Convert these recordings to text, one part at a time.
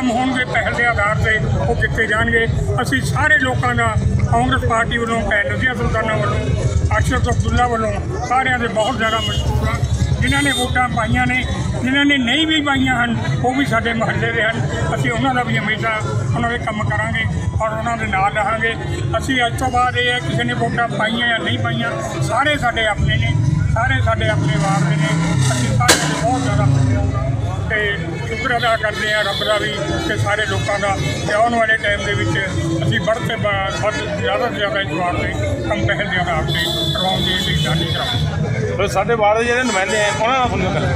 ਕੰਮ ਹੋਣਗੇ ਪਹਿਲ ਦੇ ਆਧਾਰ 'ਤੇ ਉਹ ਕੀਤੇ ਜਾਣਗੇ। ਅਸੀਂ ਸਾਰੇ ਲੋਕਾਂ ਦਾ ਕਾਂਗਰਸ ਪਾਰਟੀ ਵੱਲੋਂ ਨਜ਼ੀਆ ਸੁਲਤਾਨਾ ਵੱਲੋਂ ਅਰਸ਼ਦ ਅਬਦੁੱਲਾ ਵੱਲੋਂ ਸਾਰਿਆਂ ਦੇ ਬਹੁਤ ਜ਼ਿਆਦਾ ਮਸ਼ਹੂਰ ਆ। ਜਿਨ੍ਹਾਂ ਨੇ ਵੋਟਾਂ ਪਾਈਆਂ ਨੇ, ਜਿਨ੍ਹਾਂ ਨੇ ਨਹੀਂ ਵੀ ਪਾਈਆਂ ਹਨ, ਉਹ ਵੀ ਸਾਡੇ ਮਹੱਲੇ ਦੇ ਹਨ। ਅਸੀਂ ਉਹਨਾਂ ਦਾ ਵੀ ਹਮੇਸ਼ਾ ਉਹਨਾਂ ਦੇ ਕੰਮ ਕਰਾਂਗੇ ਔਰ ਉਹਨਾਂ ਦੇ ਨਾਲ ਰਹਾਂਗੇ। ਅਸੀਂ ਅੱਜ ਤੋਂ ਬਾਅਦ ਇਹ ਹੈ ਕਿਸੇ ਨੇ ਵੋਟਾਂ ਪਾਈਆਂ ਜਾਂ ਨਹੀਂ ਪਾਈਆਂ, ਸਾਰੇ ਸਾਡੇ ਆਪਣੇ ਨੇ, ਸਾਰੇ ਸਾਡੇ ਆਪਣੇ ਵਾਰਡ ਦੇ ਨੇ। ਅਸੀਂ ਸਾਰਿਆਂ ਦੇ ਬਹੁਤ ਜ਼ਿਆਦਾ ਅਤੇ ਸ਼ੁਕਰ ਅਦਾ ਕਰਦੇ ਹਾਂ ਰੱਬ ਦਾ ਵੀ ਅਤੇ ਸਾਰੇ ਲੋਕਾਂ ਦਾ ਕਿ ਆਉਣ ਵਾਲੇ ਟਾਈਮ ਦੇ ਵਿੱਚ ਅਸੀਂ ਵੱਧ ਤੋਂ ਜ਼ਿਆਦਾ ਤੋਂ ਜ਼ਿਆਦਾ ਇਸ ਵਾਰ ਦੇ ਕੰਮ ਪਹਿਲ ਦੇ ਆਧਾਰ 'ਤੇ ਕਰਵਾਉਣ ਦੀ ਨਿਗਰਾਨੀ ਕਰਾਂਗੇ। ਸਾਡੇ ਵਾਰਡ ਦੇ ਜਿਹੜੇ ਨੁਮਾਇੰਦੇ ਆ ਉਹਨਾਂ ਨਾਲ ਤੁਹਾਨੂੰ ਗੱਲ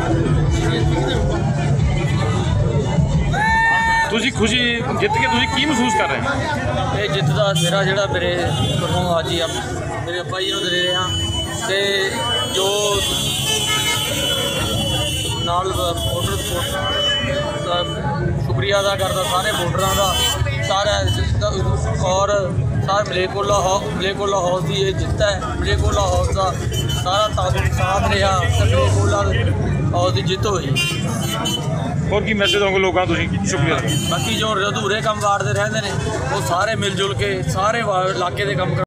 ਤੁਸੀਂ ਖੁਸ਼ੀ ਜਿੱਤ ਕੇ ਤੁਸੀਂ ਕੀ ਮਹਿਸੂਸ ਕਰ ਰਹੇ ਹੋ? ਇਹ ਜਿੱਤ ਦਾ ਸਿਰਾ ਜਿਹੜਾ ਮੇਰੇ ਵੱਲੋਂ ਅੱਜ ਹੀ ਮੇਰੇ ਅੱਬਾ ਜੀ ਨੂੰ ਦੇ ਰਿਹਾ ਅਤੇ ਜੋ ਨਾਲ ਵੋਟਰ ਦਾ ਸ਼ੁਕਰੀਆ ਅਦਾ ਕਰਦਾ ਸਾਰੇ ਵੋਟਰਾਂ ਦਾ ਔਰ ਮਲੇਕੋਲਾ ਹਾਊਸ ਦੀ ਇਹ ਜਿੱਤ ਹੈ। ਮਲੇਕੋਲਾ ਹਾਊਸ ਦਾ ਸਾਰਾ ਸਾਥ ਰਿਹਾ ਅਤੇ ਮਲੇਕੋਲਾ ਹਾਊਸ ਦੀ ਜਿੱਤ ਹੋਈ। ਹੋਰ ਕੀ ਮੈਸੇਜ ਦੋਗੇ ਲੋਕਾਂ ਨੂੰ ਤੁਸੀਂ? ਸ਼ੁਕਰੀਆ। ਬਾਕੀ ਜੋ ਅਧੂਰੇ ਕੰਮ ਵਾਰਡ ਦੇ ਰਹਿੰਦੇ ਨੇ ਉਹ ਸਾਰੇ ਮਿਲ ਜੁਲ ਕੇ ਸਾਰੇ ਇਲਾਕੇ ਦੇ ਕੰਮ